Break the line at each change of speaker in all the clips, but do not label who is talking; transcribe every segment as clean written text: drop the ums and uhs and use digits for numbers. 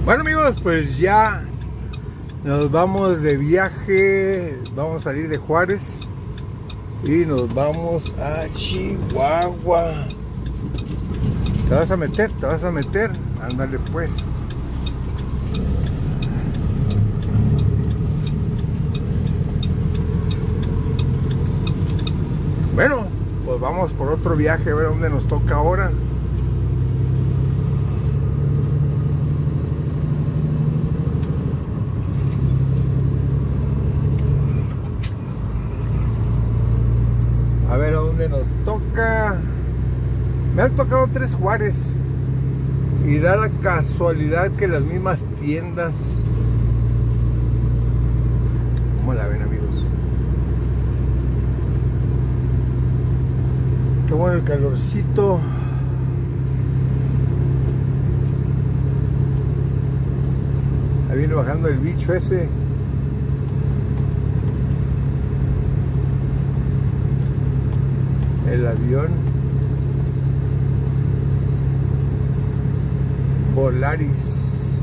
Bueno amigos, pues ya nos vamos de viaje, vamos a salir de Juárez y nos vamos a Chihuahua. ¿Te vas a meter? ¿Te vas a meter? Ándale pues. Bueno, pues vamos por otro viaje a ver dónde nos toca ahora. A ver a dónde nos toca. Me han tocado 3 Juárez y da la casualidad que las mismas tiendas. ¿Cómo la ven amigos? Qué bueno el calorcito. Ahí viene bajando el bicho ese. El avión Volaris.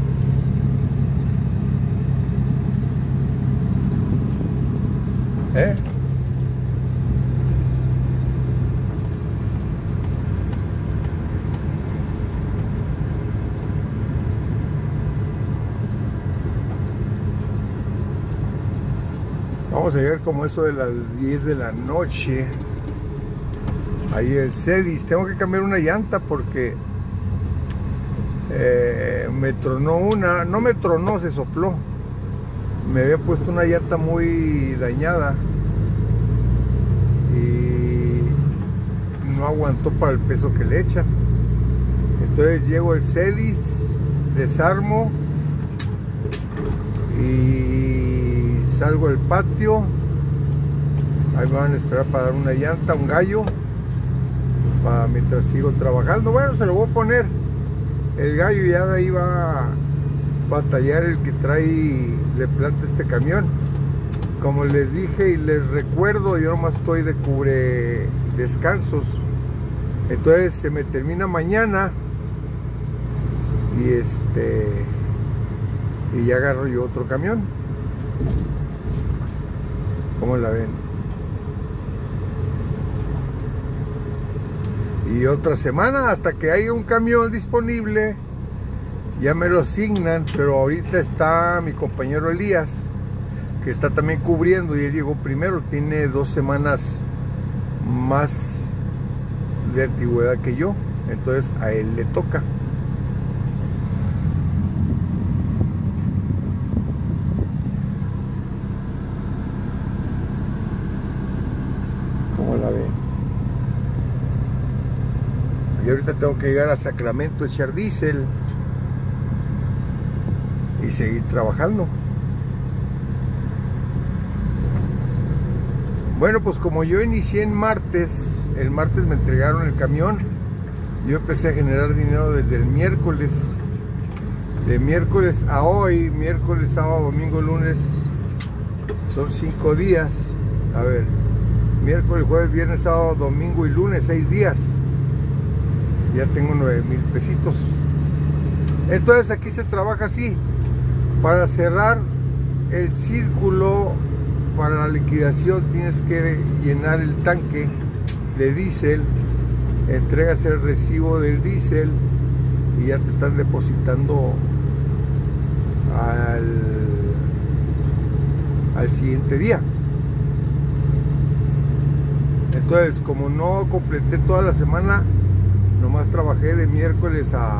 Vamos a llegar como eso de las 10 de la noche. Ahí el Cedis, tengo que cambiar una llanta porque me tronó una, no me tronó, se sopló. Me había puesto una llanta muy dañada y no aguantó para el peso que le echan. Entonces llego el Cedis, desarmo y salgo al patio. Ahí me van a esperar para dar una llanta, un gallo, mientras sigo trabajando. Bueno, se lo voy a poner el gallo, ya de ahí va a batallar el que trae de planta este camión. Como les dije y les recuerdo, yo nomás estoy de cubre descansos, entonces se me termina mañana y y ya agarro yo otro camión. ¿Cómo la ven? Y otra semana hasta que haya un camión disponible, ya me lo asignan. Pero ahorita está mi compañero Elías, que está también cubriendo, y él llegó primero, tiene 2 semanas más de antigüedad que yo, entonces a él le toca. ¿Cómo la ven? Y ahorita tengo que llegar a Sacramento, echar diésel y seguir trabajando. Bueno, pues como yo inicié en martes, el martes me entregaron el camión. Yo empecé a generar dinero desde el miércoles. De miércoles a hoy, miércoles, sábado, domingo, lunes, son 5 días. A ver, miércoles, jueves, viernes, sábado, domingo y lunes, 6 días. Ya tengo 9,000 pesitos. Entonces aquí se trabaja así. Para cerrar el círculo para la liquidación tienes que llenar el tanque de diésel, entregas el recibo del diésel y ya te están depositando al siguiente día. Entonces, como no completé toda la semana, nomás trabajé de miércoles a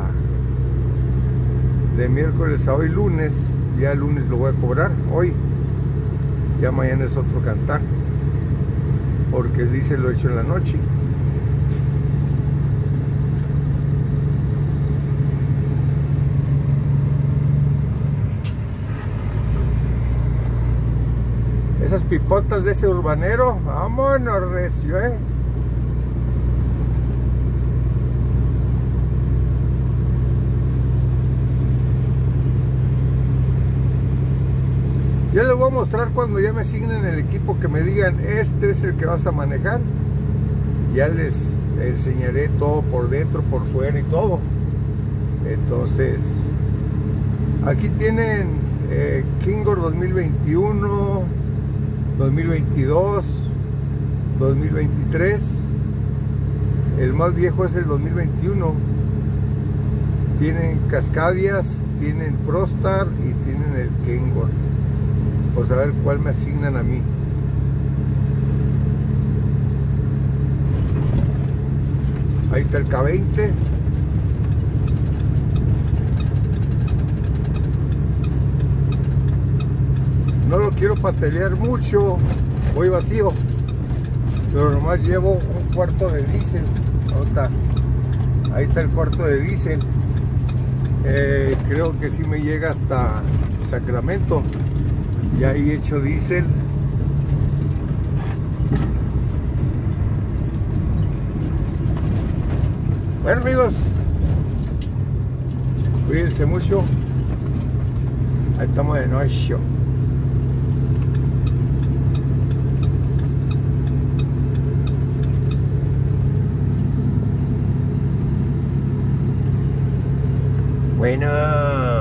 hoy lunes. Ya el lunes lo voy a cobrar hoy. Ya mañana es otro cantar, porque el diésel lo he hecho en la noche. Esas pipotas de ese urbanero, vámonos recio, Yo les voy a mostrar cuando ya me asignen el equipo, que me digan, este es el que vas a manejar. Ya les enseñaré todo por dentro, por fuera y todo. Entonces, Aquí tienen Kingor 2021, 2022, 2023. El más viejo es el 2021. Tienen Cascadias, tienen Prostar y tienen el Kingor. Vamos a ver cuál me asignan a mí. Ahí está el K20. No lo quiero patelear mucho, voy vacío, pero nomás llevo un cuarto de diésel. Ahí está el cuarto de diésel. Creo que sí me llega hasta Sacramento. Ya ahí he hecho diésel. Bueno, amigos, cuídense mucho. Ahí estamos de noche. Bueno.